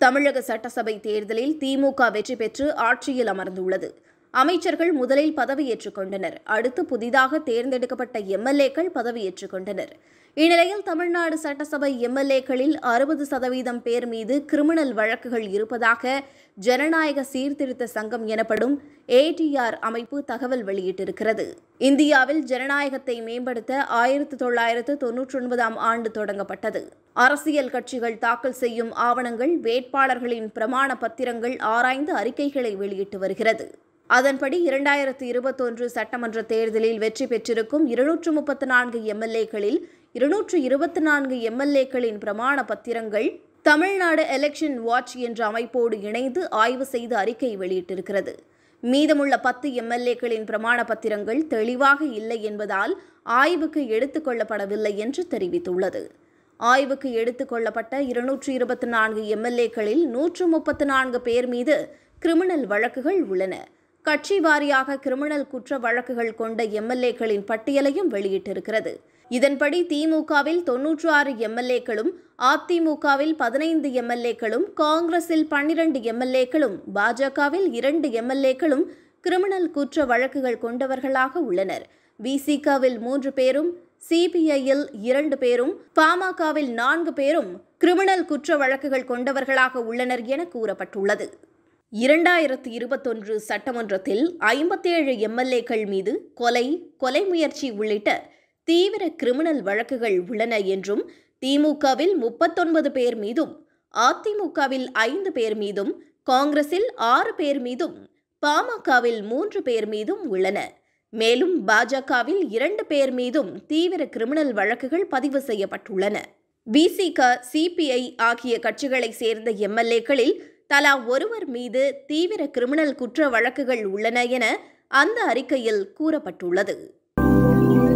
தமிழக சட்டசபை தேர்தலில் திமுக வெற்றி பெற்று ஆட்சியில் அமர்ந்துள்ளது. அமைச்சர்கள் முதலில் பதவியேற்றுக் கொண்டனர். அடுத்து புதிதாக தேர்ந்தெடுக்கப்பட்ட எம்எல்ஏக்கள் பதவியேற்றுக் கொண்டனர். இந்நிலையில் தமிழ்நாடு சட்டசபை எம்எல்ஏக்களில் 60% பேர் மீது கிரிமினல் வழக்குகள் இருப்பதாக ஜனநாயக சீர்திருத்த சங்கம் எனப்படும் ATR அமைப்பு தகவல் வெளியிட்டிருக்கிறது. இந்தியாவில் ஜனநாயகத்தை மேம்படுத்த 1999ஆம் ஆண்டு தொடங்கப்பட்டது. அரசியல் கட்சிகள் தாக்கல் செய்யும் ஆவணங்கள், வேட்பாளர்களின் பிரமாண பத்திரங்கள் ஆராய்ந்து அறிக்கைகளை வெளியிட்டு வருகிறது. அதன்படி 2021 சட்டமன்ற தேர்தலில் வெற்றி பெற்றிருக்கும் 234 எம்எல்ஏக்களில் 224 எம்எல்ஏக்களின் பிரமாண பத்திரங்கள் தமிழ்நாடு எலெக்ஷன் வாட்ச் என்ற அமைப்போடு இணைந்து ஆய்வு செய்து அறிக்கை வெளியிட்டிருக்கிறது. மீதமுள்ள 10 எம்எல்ஏக்களின் பிரமாண பத்திரங்கள் தெளிவாக இல்லை என்பதால் ஆய்வுக்கு எடுத்துக் கொள்ளப்படவில்லை என்று தெரிவித்துள்ளது. ஆய்வுக்கு எடுத்துக் கொள்ளப்பட்ட 224 எம்எல்ஏக்களில் 134 பேர் மீது கிரிமினல் வழக்குகள் உள்ளன. கட்சி வாரியாக கிரிமினல் குற்ற வழக்குகள் கொண்ட எம்எல்ஏக்களின் பட்டியலையும் வெளியிட்டிருக்கிறது. இதன்படி திமுகவில் 96 எம்எல்ஏக்களும், அதிமுகவில் 15 எம்எல்ஏக்களும், காங்கிரஸில் 12 எம்எல்ஏக்களும், பாஜகவில் 2 எம்எல்ஏக்களும் கிரிமினல் குற்ற வழக்குகள் கொண்டவர்களாக உள்ளனர். விசிகவில் 3 பேரும், சிபிஐயில் 2 பேரும், பாமகவில் 4 பேரும் கிரிமினல் குற்ற வழக்குகள் கொண்டவர்களாக உள்ளனர் என கூறப்பட்டுள்ளது. 2021 சட்டமன்றத்தில் 57 எம்எல்ஏக்கள் மீது கொலை முயற்சி உள்ளிட்ட தீவிர கிரிமினல் வழக்குகள் உள்ளன என்றும், திமுகவில் 39 பேர் மீதும், அதிமுகவில் 5 பேர் மீதும், காங்கிரஸில் 6 பேர் மீதும், பாமகவில் 3 பேர் மீதும் உள்ளன. மேலும் பாஜகவில் 2 பேர் மீதும் தீவிர கிரிமினல் வழக்குகள் பதிவு செய்யப்பட்டுள்ளன. விசிக, சிபிஐ ஆகிய கட்சிகளை சேர்ந்த எம்எல்ஏக்களில் தலா ஒருவர் மீது தீவிர கிரிமினல் குற்ற வழக்குகள் உள்ளன என அந்த அறிக்கையில் கூறப்பட்டுள்ளது.